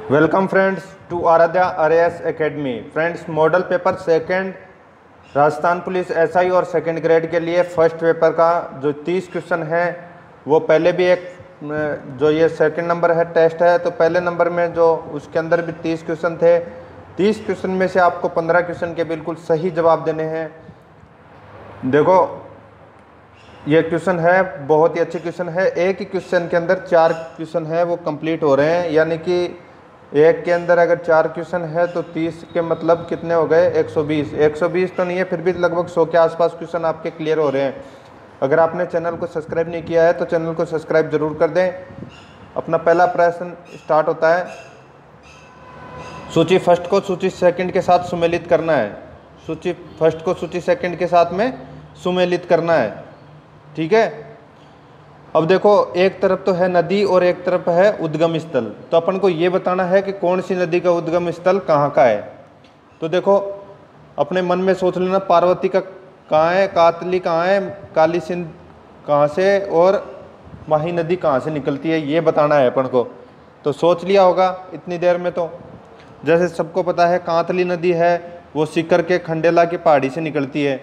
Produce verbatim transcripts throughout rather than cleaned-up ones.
Welcome friends to Aaradhya R S academy. Friends, model paper second Rajasthan police SI और second grade के लिए first paper का जो तीस क्वेश्चन है वो पहले भी एक जो ये सेकंड नंबर है टेस्ट है, तो पहले नंबर में जो उसके अंदर भी तीस क्वेश्चन थे। तीस क्वेश्चन में से आपको पंद्रह क्वेश्चन के बिल्कुल सही जवाब देने हैं। देखो ये क्वेश्चन है, बहुत ही अच्छे क्वेश्चन है। एक ही क्वेश्चन के अंदर चार क्वेश्चन है वो कंप्लीट हो रहे हैं, यानी कि एक के अंदर अगर चार क्वेश्चन है तो तीस के मतलब कितने हो गए, एक सौ बीस। एक सौ बीस तो नहीं है, फिर भी लगभग सौ के आसपास क्वेश्चन आपके क्लियर हो रहे हैं। अगर आपने चैनल को सब्सक्राइब नहीं किया है तो चैनल को सब्सक्राइब जरूर कर दें। अपना पहला प्रश्न स्टार्ट होता है, सूची फर्स्ट को सूची सेकंड के साथ सुमेलित करना है। सूची फर्स्ट को सूची सेकंड के साथ में सुमेलित करना है, ठीक है। अब देखो, एक तरफ तो है नदी और एक तरफ है उद्गम स्थल, तो अपन को ये बताना है कि कौन सी नदी का उद्गम स्थल कहाँ का है। तो देखो अपने मन में सोच लेना, पार्वती का कहाँ है, कातली कहाँ है, काली सिंध कहाँ से और माही नदी कहाँ से निकलती है, ये बताना है अपन को। तो सोच लिया होगा इतनी देर में। तो जैसे सबको पता है कातली नदी है वो सीकर के खंडेला की पहाड़ी से निकलती है,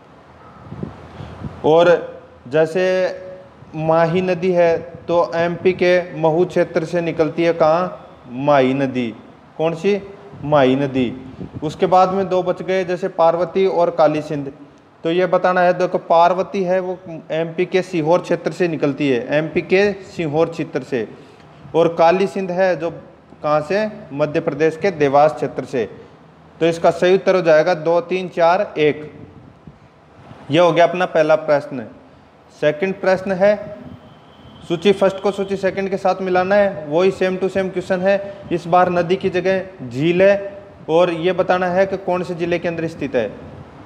और जैसे माही नदी है तो एमपी के महू क्षेत्र से निकलती है। कहाँ? माही नदी। कौन सी? माही नदी। उसके बाद में दो बच गए, जैसे पार्वती और काली सिंध। तो ये बताना है, देखो पार्वती है वो एमपी के सीहोर क्षेत्र से निकलती है, एमपी के सीहोर क्षेत्र से। और काली सिंध है जो कहाँ से? मध्य प्रदेश के देवास क्षेत्र से। तो इसका सही उत्तर हो जाएगा दो तीन चार एक। ये हो गया अपना पहला प्रश्न। सेकंड प्रश्न है, सूची फर्स्ट को सूची सेकंड के साथ मिलाना है, वही सेम टू सेम क्वेश्चन है। इस बार नदी की जगह झील है, और ये बताना है कि कौन से जिले के अंदर स्थित है।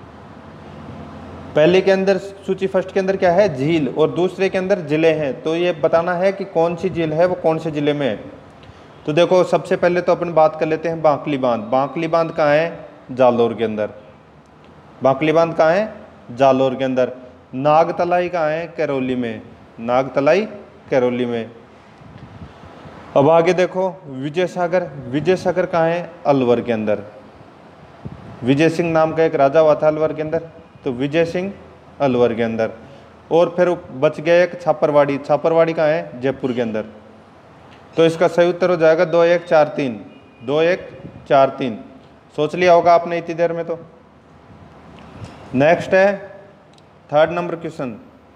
पहले के अंदर सूची फर्स्ट के अंदर क्या है? झील, और दूसरे के अंदर जिले हैं। तो ये बताना है कि कौन सी झील है वो कौन से जिले में है। तो देखो सबसे पहले तो अपन बात कर लेते हैं बांकली बांध। बांकली बांध कहाँ है? जालोर के अंदर। बांकली बांध कहाँ है? जालोर के अंदर। नागतलाई कहाँ है? करौली में। नागतलाई करौली में। अब आगे देखो विजय सागर। विजय सागर कहाँ है? अलवर के अंदर। विजय सिंह नाम का एक राजा हुआ था अलवर के अंदर, तो विजय सिंह अलवर के अंदर। और फिर बच गया एक छापरवाड़ी। छापरवाड़ी कहाँ है? जयपुर के अंदर। तो इसका सही उत्तर हो जाएगा दो एक चार तीन। दो एक चार तीन। सोच लिया होगा आपने इतनी देर में। तो नेक्स्ट है थर्ड नंबर क्वेश्चन।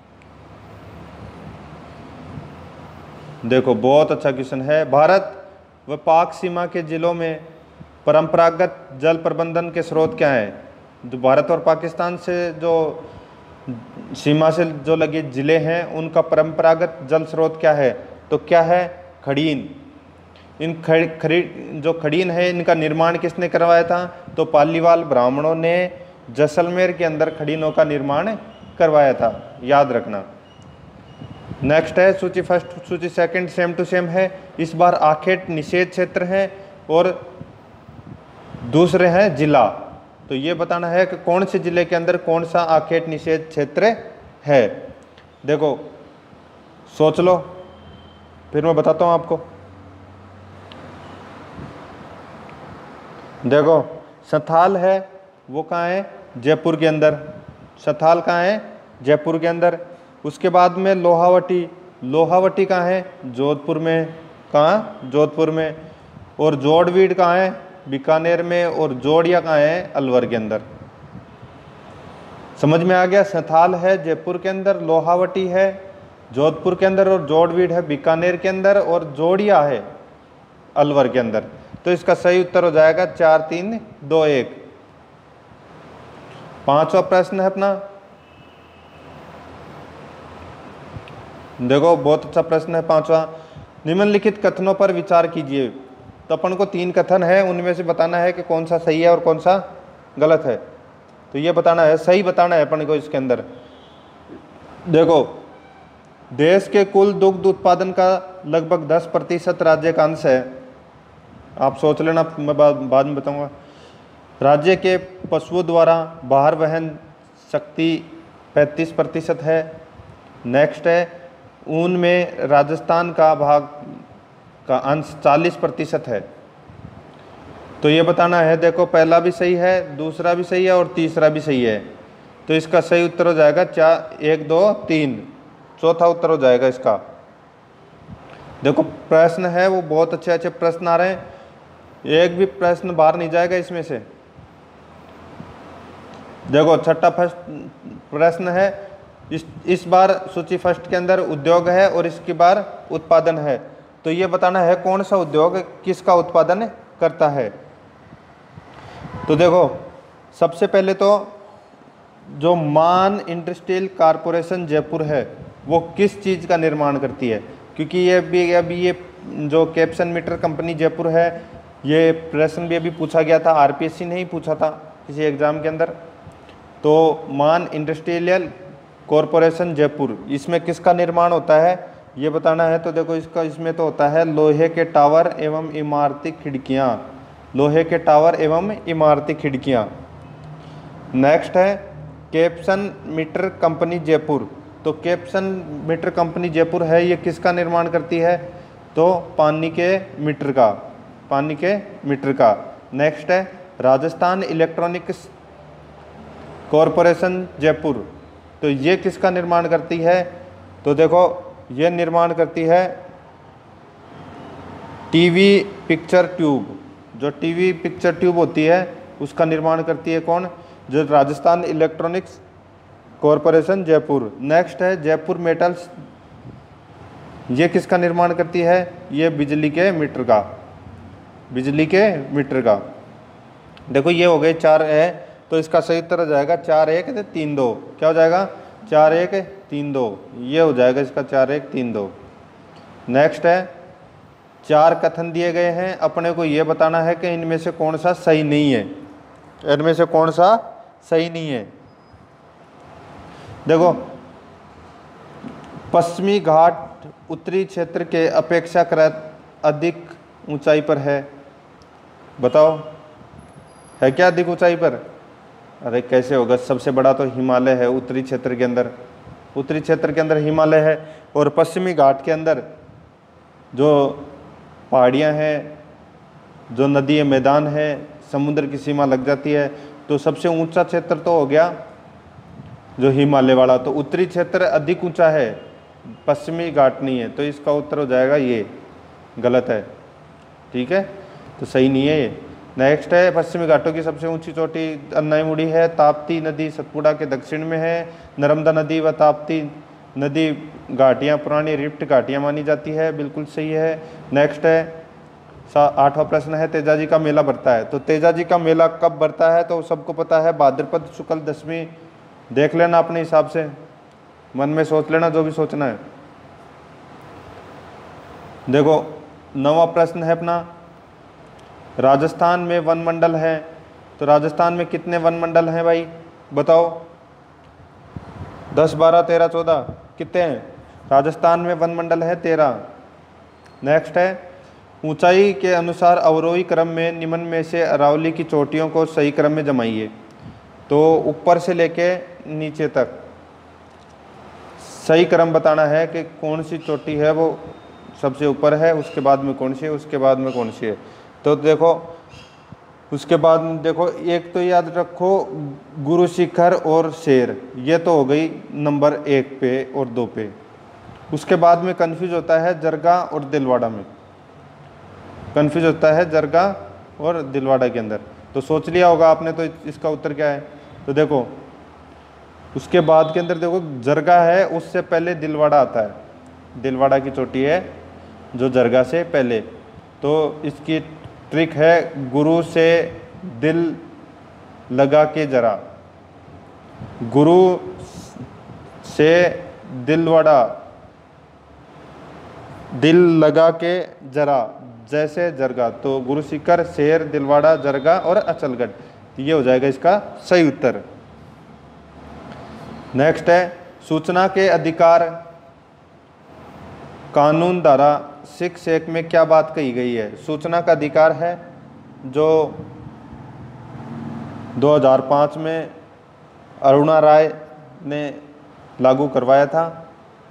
देखो बहुत अच्छा क्वेश्चन है। भारत व पाक सीमा के जिलों में परंपरागत जल प्रबंधन के स्रोत क्या हैं? जो भारत और पाकिस्तान से जो सीमा से जो लगे जिले हैं उनका परंपरागत जल स्रोत क्या है? तो क्या है? खड़ीन। इन खड़ी खड़ी जो खड़ीन है इनका निर्माण किसने करवाया था? तो पालीवाल ब्राह्मणों ने जैसलमेर के अंदर खड़ीनों का निर्माण करवाया था, याद रखना। नेक्स्ट है सूची फर्स्ट सूची सेकंड सेम टू सेम है। इस बार आखेट निषेध क्षेत्र है और दूसरे हैं जिला। तो ये बताना है कि कौन से जिले के अंदर कौन सा आखेट निषेध क्षेत्र है। देखो सोच लो, फिर मैं बताता हूँ आपको। देखो संथाल है वो कहाँ है? जयपुर के अंदर। संथाल कहाँ है? जयपुर के अंदर। उसके बाद में लोहावटी। लोहावटी कहाँ है? जोधपुर में। कहाँ? जोधपुर में। और जोड़वीड़ कहाँ है? बीकानेर में। और जोड़िया कहाँ है? अलवर के अंदर। समझ में आ गया? संथाल है जयपुर के अंदर, लोहावटी है जोधपुर के अंदर, और जोड़वीड़ है बीकानेर के अंदर, और जोड़िया है अलवर के अंदर। तो इसका सही उत्तर हो जाएगा चार तीन दो एक। पांचवा प्रश्न है अपना। देखो बहुत अच्छा प्रश्न है पांचवा। निम्नलिखित कथनों पर विचार कीजिए। तो अपन को तीन कथन है, उनमें से बताना है कि कौन सा सही है और कौन सा गलत है। तो ये बताना है, सही बताना है अपन को इसके अंदर। देखो देश के कुल दुग्ध उत्पादन का लगभग दस प्रतिशत राज्य का अंश है। आप सोच लेना, मैं बाद में बताऊंगा। राज्य के पशुओं द्वारा बाहर वहन शक्ति पैंतीस प्रतिशत है। नेक्स्ट है ऊन में राजस्थान का भाग का अंश चालीस प्रतिशत है। तो ये बताना है, देखो पहला भी सही है, दूसरा भी सही है और तीसरा भी सही है। तो इसका सही उत्तर हो जाएगा चार, एक दो तीन, चौथा उत्तर हो जाएगा इसका। देखो प्रश्न है वो बहुत अच्छे अच्छे प्रश्न आ रहे हैं, एक भी प्रश्न बाहर नहीं जाएगा इसमें से। देखो छठा फर्स्ट प्रश्न है, इस इस बार सूची फर्स्ट के अंदर उद्योग है और इसकी बार उत्पादन है। तो ये बताना है कौन सा उद्योग किसका उत्पादन करता है। तो देखो सबसे पहले तो जो मान इंडस्ट्रियल कारपोरेशन जयपुर है वो किस चीज़ का निर्माण करती है, क्योंकि ये भी अभी ये जो कैप्सन मीटर कंपनी जयपुर है, ये प्रश्न भी अभी पूछा गया था, आरपीएससी ने ही पूछा था किसी एग्ज़ाम के अंदर। तो मान इंडस्ट्रियल कॉरपोरेशन जयपुर, इसमें किसका निर्माण होता है ये बताना है। तो देखो इसका इसमें तो होता है लोहे के टावर एवं इमारती खिड़कियाँ, लोहे के टावर एवं इमारती खिड़कियाँ। नेक्स्ट है कैप्सन मीटर कंपनी जयपुर, तो कैप्सन मीटर कंपनी जयपुर है, ये किसका निर्माण करती है, तो पानी के मीटर का, पानी के मीटर का। नेक्स्ट है राजस्थान इलेक्ट्रॉनिक्स कॉरपोरेशन जयपुर, तो ये किसका निर्माण करती है, तो देखो ये निर्माण करती है टीवी पिक्चर ट्यूब, जो टीवी पिक्चर ट्यूब होती है उसका निर्माण करती है कौन, जो Rajasthan electronics corporation Jaipur. Next है जयपुर मेटल्स, ये किसका निर्माण करती है, ये बिजली के मीटर का, बिजली के मीटर का। देखो ये हो गए चार है, तो इसका सही उत्तर हो जाएगा चार एक तीन दो, क्या हो जाएगा चार एक तीन दो, ये हो जाएगा इसका चार एक तीन दो। नेक्स्ट है चार कथन दिए गए हैं, अपने को ये बताना है कि इनमें से कौन सा सही नहीं है, इनमें से कौन सा सही नहीं है। देखो पश्चिमी घाट उत्तरी क्षेत्र के अपेक्षाकृत अधिक ऊंचाई पर है, बताओ है क्या अधिक ऊंचाई पर, अरे कैसे होगा, सबसे बड़ा तो हिमालय है उत्तरी क्षेत्र के अंदर, उत्तरी क्षेत्र के अंदर हिमालय है, और पश्चिमी घाट के अंदर जो पहाड़ियाँ हैं, जो नदी मैदान है, समुद्र की सीमा लग जाती है, तो सबसे ऊंचा क्षेत्र तो हो गया जो हिमालय वाला, तो उत्तरी क्षेत्र अधिक ऊंचा है, पश्चिमी घाट नहीं है, तो इसका उत्तर हो जाएगा ये, गलत है, ठीक है, तो सही नहीं है ये। नेक्स्ट है पश्चिमी घाटों की सबसे ऊंची चोटी अन्नाईमुड़ी है, ताप्ती नदी सतपुड़ा के दक्षिण में है, नर्मदा नदी व ताप्ती नदी घाटियाँ पुरानी रिफ्ट घाटियाँ मानी जाती है, बिल्कुल सही है। नेक्स्ट है आठवां प्रश्न है तेजाजी का मेला बढ़ता है, तो तेजाजी का मेला कब बढ़ता है, तो सबको पता है भाद्रपद शुक्ल दशमी, देख लेना अपने हिसाब से, मन में सोच लेना जो भी सोचना है। देखो नवा प्रश्न है अपना, राजस्थान में वन मंडल है, तो राजस्थान में कितने वन मंडल हैं भाई बताओ, दस बारह तेरह चौदह कितने हैं, राजस्थान में वन मंडल है तेरह। नेक्स्ट है ऊंचाई के अनुसार अवरोही क्रम में निम्न में से अरावली की चोटियों को सही क्रम में जमाइए, तो ऊपर से लेके नीचे तक सही क्रम बताना है कि कौन सी चोटी है वो सबसे ऊपर है, उसके बाद में कौन सी है, उसके बाद में कौन सी है। तो देखो उसके बाद देखो एक तो याद रखो गुरु शिखर और शेर, ये तो हो गई नंबर एक पे और दो पे। उसके बाद में कंफ्यूज होता है जरगा और दिलवाड़ा में, कंफ्यूज होता है जरगा और दिलवाड़ा के अंदर, तो सोच लिया होगा आपने तो इसका उत्तर क्या है। तो देखो उसके बाद के अंदर देखो जरगा है, उससे पहले दिलवाड़ा आता है, दिलवाड़ा की चोटी है जो जरगा से पहले। तो इसकी ट्रिक है गुरु से दिल लगा के जरा, गुरु से दिलवाड़ा, दिल लगा के जरा, जैसे जरगा, तो गुरु शिखर, शेर, दिलवाड़ा, जरगा और अचलगढ़, ये हो जाएगा इसका सही उत्तर। नेक्स्ट है सूचना के अधिकार कानून धारा सिक्स एक में क्या बात कही गई है। सूचना का अधिकार है जो दो हज़ार पाँच में अरुणा राय ने लागू करवाया था,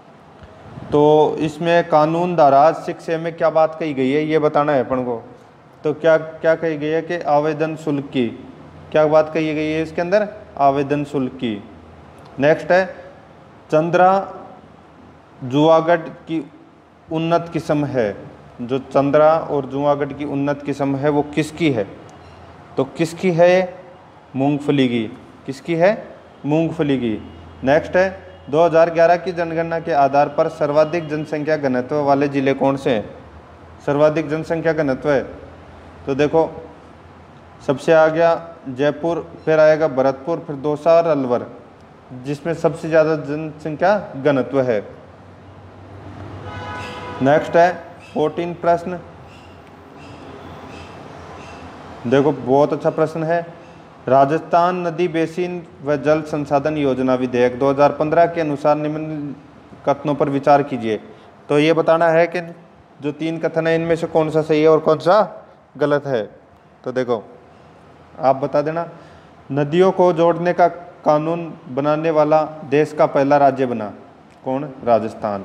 तो इसमें कानून धारा सिक्स ए में क्या बात कही गई है ये बताना है अपन को। तो क्या क्या कही गई है कि आवेदन शुल्क की, क्या बात कही गई है इसके अंदर, आवेदन शुल्क की। नेक्स्ट है चंद्रा जुआगढ़ की उन्नत किस्म है, जो चंद्रा और जुआगढ़ की उन्नत किस्म है वो किसकी है, तो किसकी है, मूंगफली की, किसकी है, मूंगफली की। नेक्स्ट है दो हज़ार ग्यारह की जनगणना के आधार पर सर्वाधिक जनसंख्या घनत्व वाले जिले कौन से हैं, सर्वाधिक जनसंख्या घनत्व है, तो देखो सबसे आ गया जयपुर, फिर आएगा भरतपुर, फिर दौसा और अलवर, जिसमें सबसे ज़्यादा जनसंख्या घनत्व है। नेक्स्ट है फोर्टीन प्रश्न, देखो बहुत अच्छा प्रश्न है। राजस्थान नदी बेसिन व जल संसाधन योजना विधेयक दो हज़ार पंद्रह के अनुसार निम्न कथनों पर विचार कीजिए। तो ये बताना है कि जो तीन कथन है इनमें से कौन सा सही है और कौन सा गलत है। तो देखो आप बता देना। नदियों को जोड़ने का कानून बनाने वाला देश का पहला राज्य बना, कौन, राजस्थान।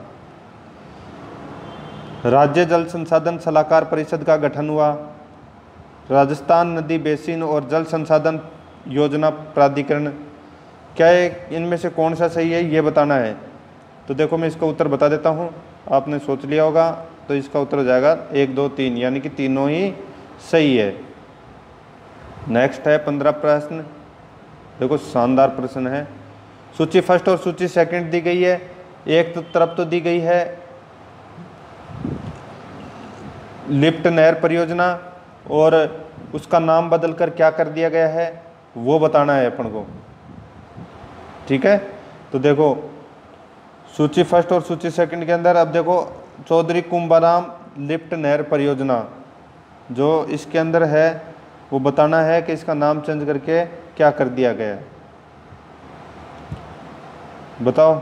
राज्य जल संसाधन सलाहकार परिषद का गठन हुआ, राजस्थान नदी बेसिन और जल संसाधन योजना प्राधिकरण। क्या है इनमें से कौन सा सही है ये बताना है। तो देखो मैं इसका उत्तर बता देता हूँ, आपने सोच लिया होगा, तो इसका उत्तर हो जाएगा एक दो तीन, यानी कि तीनों ही सही है। नेक्स्ट है पंद्रह प्रश्न, देखो शानदार प्रश्न है। सूची फर्स्ट और सूची सेकंड दी गई है, एक तो तरफ तो दी गई है लिफ्ट नहर परियोजना और उसका नाम बदलकर क्या कर दिया गया है वो बताना है अपन को, ठीक है। तो देखो सूची फर्स्ट और सूची सेकंड के अंदर अब देखो चौधरी कुंभाराम लिफ्ट नहर परियोजना जो इसके अंदर है वो बताना है कि इसका नाम चेंज करके क्या कर दिया गया, बताओ।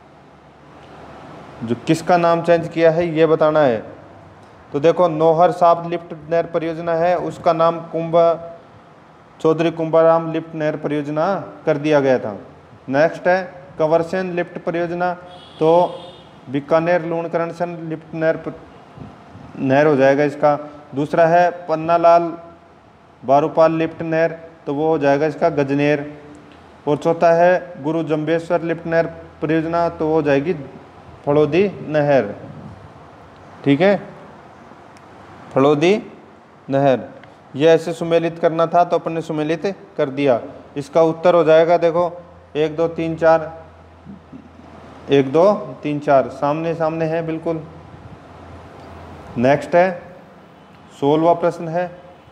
जो किसका नाम चेंज किया है ये बताना है। तो देखो नौहर साहब लिफ्ट नहर परियोजना है, उसका नाम कुंभा चौधरी कुंभाराम लिफ्ट नहर परियोजना कर दिया गया था। नेक्स्ट है कंवरसेन लिफ्ट परियोजना, तो बीकानेर लूणकरणसन लिफ्ट नहर नहर हो जाएगा इसका। दूसरा है पन्नालाल बारूपाल लिफ्ट नहर, तो वो हो जाएगा इसका गजनेर। और चौथा है गुरु जम्बेश्वर लिफ्ट नहर परियोजना, तो वो हो जाएगी फड़ौदी नहर, ठीक है, फड़ौदी नहर। ये ऐसे सुमेलित करना था तो अपन ने सुमेलित कर दिया। इसका उत्तर हो जाएगा देखो एक दो तीन चार, एक दो तीन चार सामने सामने है बिल्कुल। नेक्स्ट है सोलहवां प्रश्न है,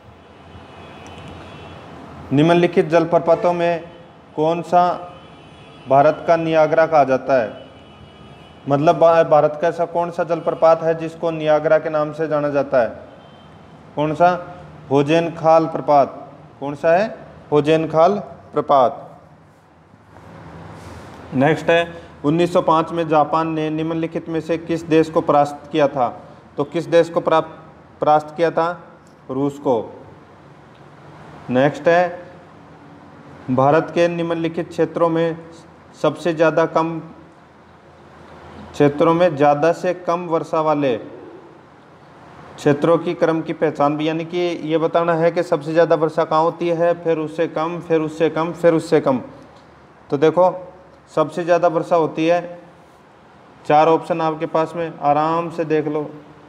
निम्नलिखित जलप्रपातों में कौन सा भारत का नियाग्रा कहा जाता है, मतलब भारत का ऐसा कौन सा जलप्रपात है जिसको नियाग्रा के नाम से जाना जाता है, कौन सा, होजेनखाल प्रपात, कौन सा है, होजेनखाल प्रपात। नेक्स्ट है उन्नीस सौ पाँच में जापान ने निम्नलिखित में से किस देश को परास्त किया था, तो किस देश को परास्त किया था, रूस को। नेक्स्ट है भारत के निम्नलिखित क्षेत्रों में सबसे ज़्यादा कम क्षेत्रों में ज़्यादा से कम वर्षा वाले क्षेत्रों की क्रम की पहचान भी, यानी कि ये बताना है कि सबसे ज़्यादा वर्षा कहाँ होती है, फिर उससे कम, फिर उससे कम, फिर उससे कम। तो देखो सबसे ज़्यादा वर्षा होती है, चार ऑप्शन आपके पास में आराम से देख लो,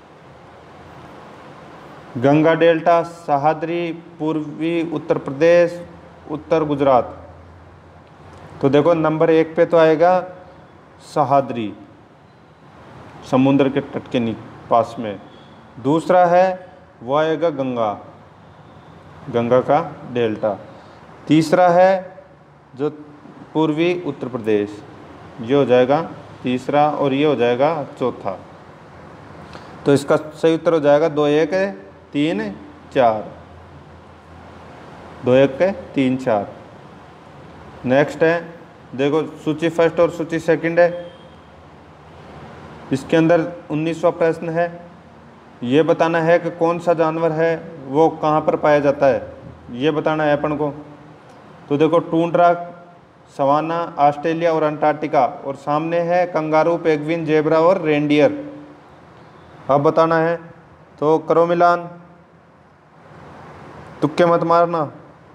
गंगा डेल्टा, सह्याद्री, पूर्वी उत्तर प्रदेश, उत्तर गुजरात। तो देखो नंबर एक पे तो आएगा सह्याद्री, समुद्र के तट के पास में। दूसरा है वो आएगा गंगा, गंगा का डेल्टा। तीसरा है जो पूर्वी उत्तर प्रदेश, ये हो जाएगा तीसरा, और ये हो जाएगा चौथा। तो इसका सही उत्तर हो जाएगा दो एक तीन चार, दो एक तीन चार। नेक्स्ट है देखो सूची फर्स्ट और सूची सेकंड है, इसके अंदर उन्नीसवां प्रश्न है, ये बताना है कि कौन सा जानवर है वो कहाँ पर पाया जाता है, ये बताना है अपन को। तो देखो टूंड्रा, सवाना, ऑस्ट्रेलिया और अंटार्कटिका, और सामने है कंगारू, पेंगुइन, जेब्रा और रेंडियर। अब बताना है, तो करो मिलान। तुक्के मत मारना।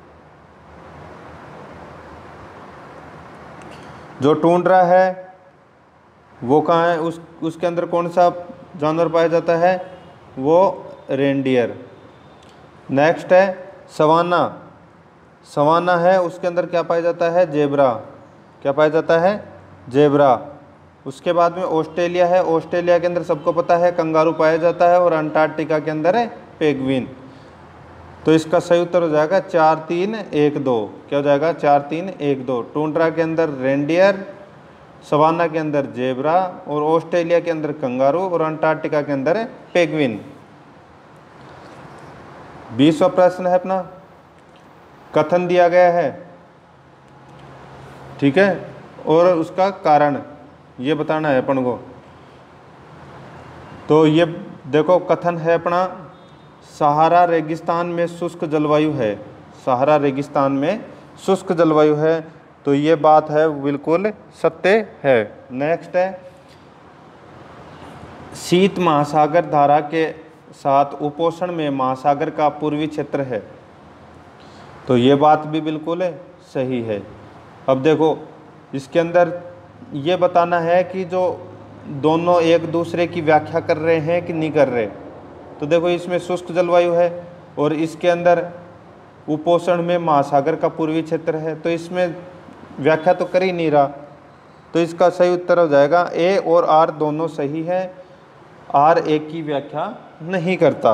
जो टूंड्रा है वो कहाँ है, उस उसके अंदर कौन सा जानवर पाया जाता है, वो रेनडियर। नेक्स्ट है सवाना, सवाना है उसके अंदर क्या पाया जाता है, जेब्रा। क्या पाया जाता है, जेब्रा। उसके बाद में ऑस्ट्रेलिया है, ऑस्ट्रेलिया के अंदर सबको पता है कंगारू पाया जाता है, और अंटार्कटिका के अंदर है पेंगुइन। तो इसका सही उत्तर हो जाएगा चार तीन एक दो। क्या हो जाएगा, चार तीन एक दो। टूंड्रा के अंदर रेनडियर, सवाना के अंदर जेब्रा, और ऑस्ट्रेलिया के अंदर कंगारू, और अंटार्कटिका के अंदर है पेंगुइन। बीसवां प्रश्न है अपना, कथन दिया गया है, ठीक है, और उसका कारण ये बताना है अपन को। तो ये देखो कथन है अपना, सहारा रेगिस्तान में शुष्क जलवायु है, सहारा रेगिस्तान में शुष्क जलवायु है। तो ये बात है बिल्कुल सत्य है। नेक्स्ट है, शीत महासागर धारा के साथ उपोषण में महासागर का पूर्वी क्षेत्र है। तो ये बात भी बिल्कुल सही है। अब देखो इसके अंदर ये बताना है कि जो दोनों एक दूसरे की व्याख्या कर रहे हैं कि नहीं कर रहे। तो देखो इसमें शुष्क जलवायु है और इसके अंदर उपोषण में महासागर का पूर्वी क्षेत्र है, तो इसमें व्याख्या तो कर ही नहीं रहा। तो इसका सही उत्तर हो जाएगा ए और आर दोनों सही है, आर एक की व्याख्या नहीं करता।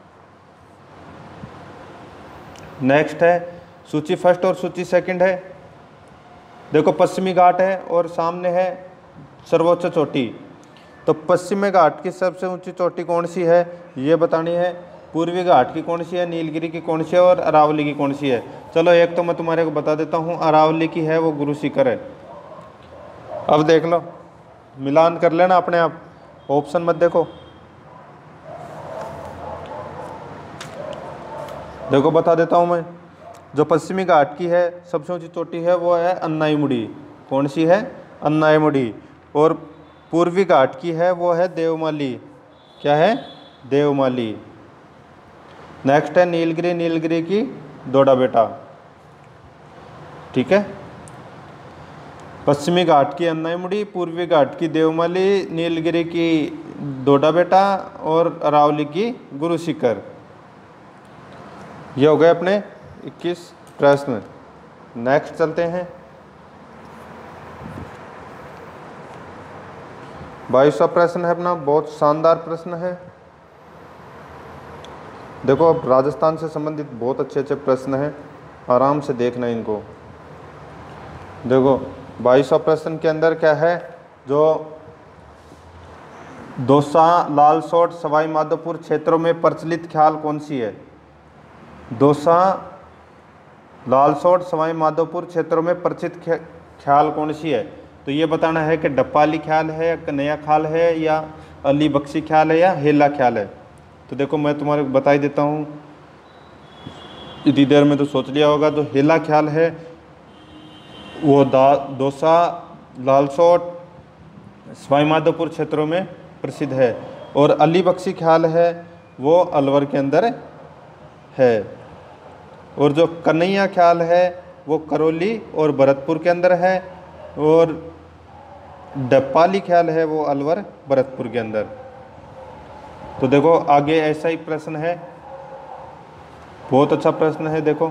नेक्स्ट है सूची फर्स्ट और सूची सेकंड है। देखो पश्चिमी घाट है और सामने है सर्वोच्च चोटी। तो पश्चिमी घाट की सबसे ऊंची चोटी कौन सी है ये बतानी है, पूर्वी घाट की कौन सी है, नीलगिरी की कौन सी है, और अरावली की कौन सी है। चलो एक तो मैं तुम्हारे को बता देता हूँ, अरावली की है वो गुरु शिखर है। अब देख लो, मिलान कर लेना अपने आप, ऑप्शन मत देखो। देखो बता देता हूँ मैं, जो पश्चिमी घाट की है सबसे ऊंची चोटी है वो है अन्नाईमुड़ी। कौन सी है, अन्नाईमुड़ी। और पूर्वी घाट की है वो है देवमाली। क्या है, देवमाली। नेक्स्ट है नीलगिरी, नीलगिरी की दोड़ा बेटा। ठीक है, पश्चिमी घाट की अन्नाईमुड़ी, पूर्वी घाट की देवमाली, नीलगिरी की दोड़ा बेटा और अरावली की गुरु शिखर। ये हो गए अपने इक्कीस प्रश्न। नेक्स्ट चलते हैं, बाईसवां प्रश्न है अपना, बहुत शानदार प्रश्न है। देखो अब राजस्थान से संबंधित बहुत अच्छे अच्छे प्रश्न हैं, आराम से देखना इनको। देखो बाईसवां प्रश्न के अंदर क्या है, जो दौसा, लालसोट, सवाई माधोपुर क्षेत्रों में प्रचलित ख्याल कौन सी है। दौसा, लालसोट, सवाई माधोपुर क्षेत्रों में प्रचलित ख्याल कौन सी है। तो ये बताना है कि डप्पाली ख्याल है, या कन्हैया ख्याल है, या अली बख्शी ख्याल है, या हेला ख्याल है। तो देखो मैं तुम्हारे को बता ही देता हूँ, इतनी देर में तो सोच लिया होगा। तो हेला ख्याल है वो दौसा, लालसोट, सवाई माधोपुर क्षेत्रों में प्रसिद्ध है, और अली बख्शी ख्याल है वो अलवर के अंदर है, और जो कन्हैया ख्याल है वो करौली और भरतपुर के अंदर है, और डप्पाली ख्याल है वो अलवर भरतपुर के अंदर। तो देखो आगे ऐसा ही प्रश्न है, बहुत अच्छा प्रश्न है। देखो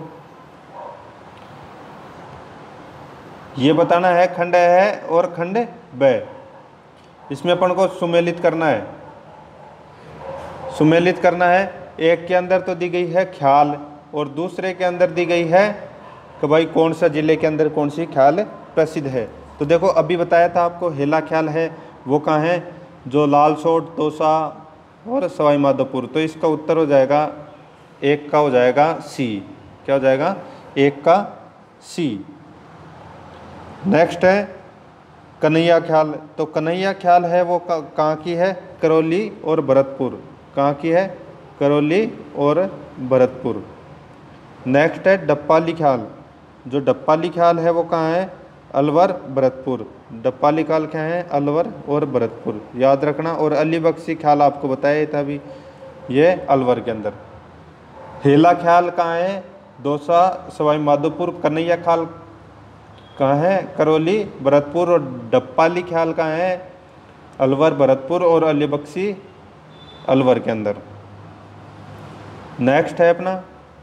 ये बताना है खंड है और खंड ब, इसमें अपन को सुमेलित करना है। सुमेलित करना है, एक के अंदर तो दी गई है ख्याल और दूसरे के अंदर दी गई है कि भाई कौन सा जिले के अंदर कौन सी ख्याल प्रसिद्ध है। तो देखो अभी बताया था आपको हेला ख्याल है वो कहाँ है, जो लालसोट, दौसा और सवाई माधोपुर। तो इसका उत्तर हो जाएगा एक का हो जाएगा सी। क्या हो जाएगा, एक का सी। नेक्स्ट है कन्हैया ख्याल। तो कन्हैया ख्याल है वो कहाँ की है, करौली और भरतपुर। कहाँ की है, करौली और भरतपुर। नेक्स्ट है डप्पाली ख्याल। जो डप्पाली ख्याल है वो कहाँ है, अलवर भरतपुर। डप्पाली ख्याल क्या है, अलवर और भरतपुर, याद रखना। और अली बख्शी ख्याल आपको बताया था अभी, ये अलवर के अंदर हेला ख्याल कहाँ है? दौसा, सवाई माधोपुर। कन्हैया ख्याल कहाँ है? करौली, भरतपुर। और डप्पाली ख्याल कहाँ है? अलवर, भरतपुर। और अलीबख्शी अलवर के अंदर। नेक्स्ट है अपना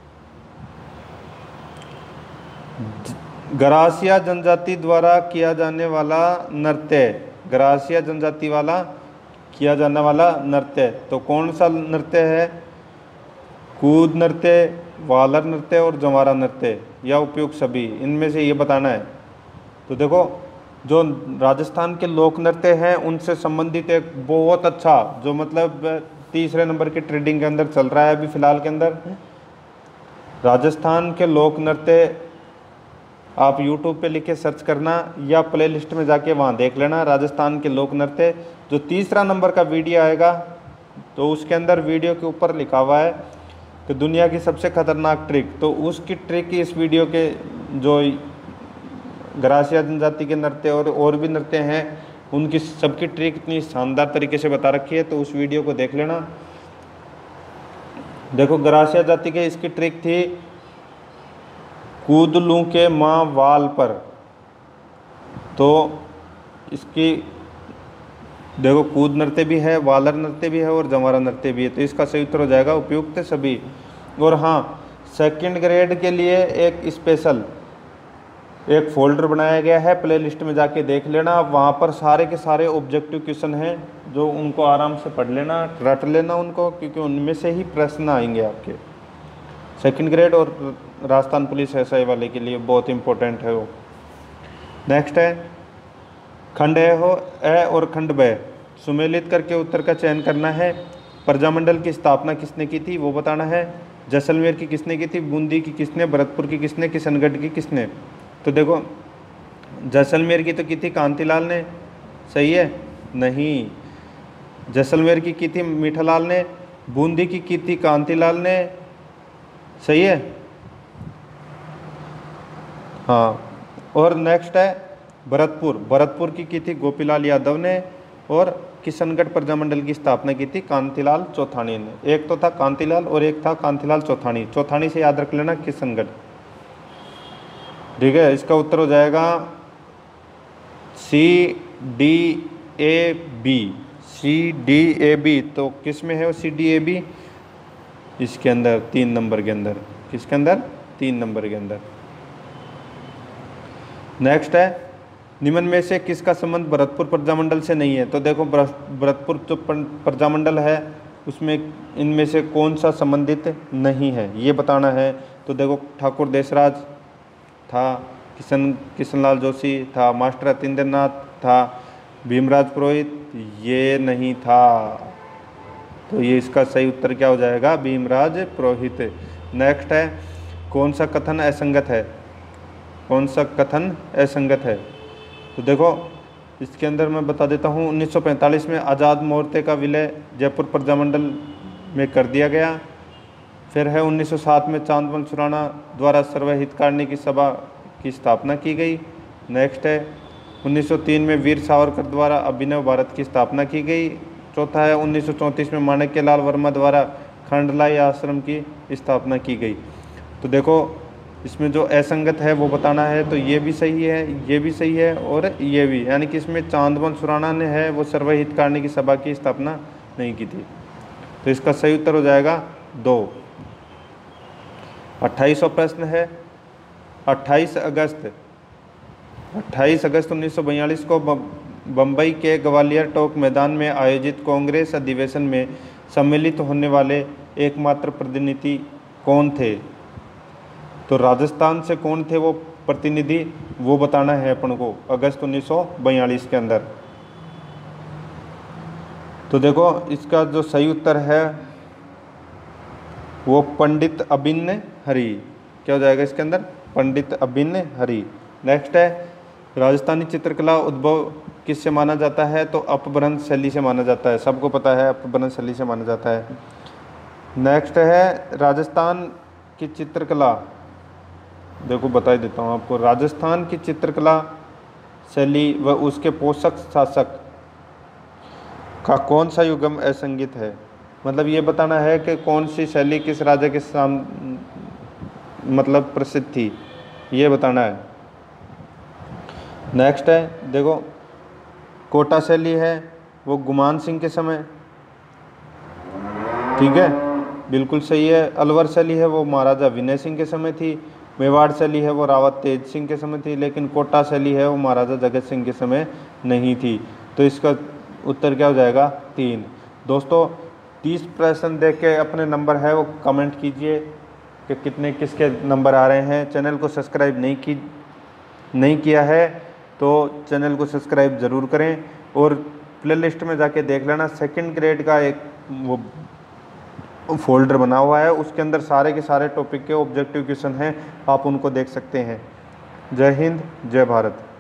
गरासिया जनजाति द्वारा किया जाने वाला नृत्य। गरासिया जनजाति वाला किया जाने वाला नृत्य, तो कौन सा नृत्य है? कूद नृत्य, वालर नृत्य और जंवारा नृत्य, या उपयुक्त सभी, इनमें से ये बताना है। तो देखो, जो राजस्थान के लोक नृत्य हैं उनसे संबंधित एक बहुत अच्छा, जो मतलब तीसरे नंबर की ट्रेडिंग के अंदर चल रहा है अभी फिलहाल के अंदर, राजस्थान के लोक नृत्य। आप यूट्यूब पे लिख के सर्च करना या प्लेलिस्ट में जाके वहाँ देख लेना, राजस्थान के लोक नृत्य। जो तीसरा नंबर का वीडियो आएगा तो उसके अंदर वीडियो के ऊपर लिखा हुआ है कि दुनिया की सबसे खतरनाक ट्रिक, तो उसकी ट्रिक इस वीडियो के जो गरासिया जनजाति के नृत्य और और भी नृत्य हैं उनकी सबकी ट्रिक इतनी शानदार तरीके से बता रखी है, तो उस वीडियो को देख लेना। देखो, गरासिया जाति के इसकी ट्रिक थी कूद लूं के माँ वाल पर, तो इसकी देखो कूद नृत्य भी है, वालर नृत्य भी है और जंवारा नृत्य भी है, तो इसका सही उत्तर हो जाएगा उपयुक्त सभी। और हाँ, सेकंड ग्रेड के लिए एक स्पेशल एक फोल्डर बनाया गया है, प्लेलिस्ट में जाके देख लेना। वहाँ पर सारे के सारे ऑब्जेक्टिव क्वेश्चन हैं, जो उनको आराम से पढ़ लेना, रट लेना उनको, क्योंकि उनमें से ही प्रश्न आएंगे आपके सेकंड ग्रेड और राजस्थान पुलिस एसआई वाले के लिए बहुत इंपॉर्टेंट है वो। नेक्स्ट है खंड ए हो ए और खंड ब, सुमेलित करके उत्तर का चयन करना है। प्रजामंडल की स्थापना किसने की थी वो बताना है। जैसलमेर की किसने की थी? बूंदी की किसने? भरतपुर की किसने? किशनगढ़ की किसने? तो देखो, जैसलमेर की तो की थी कांतिलाल ने, सही है? नहीं, जैसलमेर की की थी मीठालाल ने। बूंदी की की थी कांतिलाल ने, सही है? हाँ। और नेक्स्ट है भरतपुर, भरतपुर की की थी गोपीलाल यादव ने। और किशनगढ़ प्रजामंडल की स्थापना की थी कांतिलाल चौथानी ने। एक तो था कांतिलाल और एक था कांतिलाल चौथानी। चौथानी से याद रख लेना किशनगढ़, ठीक है? इसका उत्तर हो जाएगा C D A B, C D A B. तो किस में है वो सी डी ए बी? इसके अंदर तीन नंबर के अंदर। किसके अंदर? तीन नंबर के अंदर। नेक्स्ट है निम्न में से किसका संबंध भरतपुर प्रजामंडल से नहीं है? तो देखो, भरतपुर जो प्रजामंडल है उसमें इनमें से कौन सा संबंधित नहीं है ये बताना है। तो देखो, ठाकुर देशराज था, किशन किशनलाल जोशी था, मास्टर अतिंद्रनाथ था, भीमराज पुरोहित ये नहीं था। तो ये इसका सही उत्तर क्या हो जाएगा? भीमराज पुरोहित। नेक्स्ट है कौन सा कथन असंगत है? कौन सा कथन असंगत है? तो देखो, इसके अंदर मैं बता देता हूँ, उन्नीस सौ पैंतालीस में आज़ाद मोर्चे का विलय जयपुर प्रजामंडल में कर दिया गया। फिर है उन्नीस सौ सात में चांदमल सुराणा द्वारा सर्वहितकारिणी की सभा की स्थापना की गई। नेक्स्ट है उन्नीस सौ तीन में वीर सावरकर द्वारा अभिनव भारत की स्थापना की गई। चौथा है उन्नीस सौ चौंतीस में माणक्यलाल वर्मा द्वारा खंडलाई आश्रम की स्थापना की गई। तो देखो, इसमें जो असंगत है वो बताना है। तो ये भी सही है, ये भी सही है और ये भी, यानी कि इसमें चांदमल सुराणा ने है वो सर्वहितकारिणी की सभा की स्थापना नहीं की थी। तो इसका सही उत्तर हो जाएगा दो। अट्ठाईसवां प्रश्न है अट्ठाईस अगस्त अट्ठाईस अगस्त उन्नीस सौ बयालीस को बम्बई के ग्वालियर टोक मैदान में आयोजित कांग्रेस अधिवेशन में सम्मिलित होने वाले एकमात्र प्रतिनिधि कौन थे? तो राजस्थान से कौन थे वो प्रतिनिधि वो बताना है अपन को अगस्त उन्नीस सौ बयालीस के अंदर। तो देखो, इसका जो सही उत्तर है वो पंडित अभिन्न हरि। क्या हो जाएगा इसके अंदर? पंडित अभिन्न हरि। नेक्स्ट है राजस्थानी चित्रकला उद्भव किससे माना जाता है? तो अपभ्रंश शैली से माना जाता है, सबको पता है अपभ्रंश शैली से माना जाता है। नेक्स्ट है राजस्थान की चित्रकला, देखो बता ही देता हूँ आपको, राजस्थान की चित्रकला शैली व उसके पोषक शासक का कौन सा युग्म असंगत है? मतलब ये बताना है कि कौन सी शैली किस राजा के साम मतलब प्रसिद्ध थी, ये बताना है। नेक्स्ट है देखो, कोटा शैली है वो गुमान सिंह के समय, ठीक है, बिल्कुल सही है। अलवर शैली है वो महाराजा विनय सिंह के समय थी। मेवाड़ शैली है वो रावत तेज सिंह के समय थी। लेकिन कोटा शैली है वो महाराजा जगत सिंह के समय नहीं थी। तो इसका उत्तर क्या हो जाएगा, तीन। दोस्तों तीस प्रश्न देख के अपने नंबर है वो कमेंट कीजिए कि कितने किसके नंबर आ रहे हैं। चैनल को सब्सक्राइब नहीं की नहीं किया है तो चैनल को सब्सक्राइब ज़रूर करें, और प्लेलिस्ट में जाके देख लेना, सेकंड ग्रेड का एक वो फोल्डर बना हुआ है, उसके अंदर सारे के सारे टॉपिक के ऑब्जेक्टिव क्वेश्चन हैं, आप उनको देख सकते हैं। जय हिंद, जय भारत।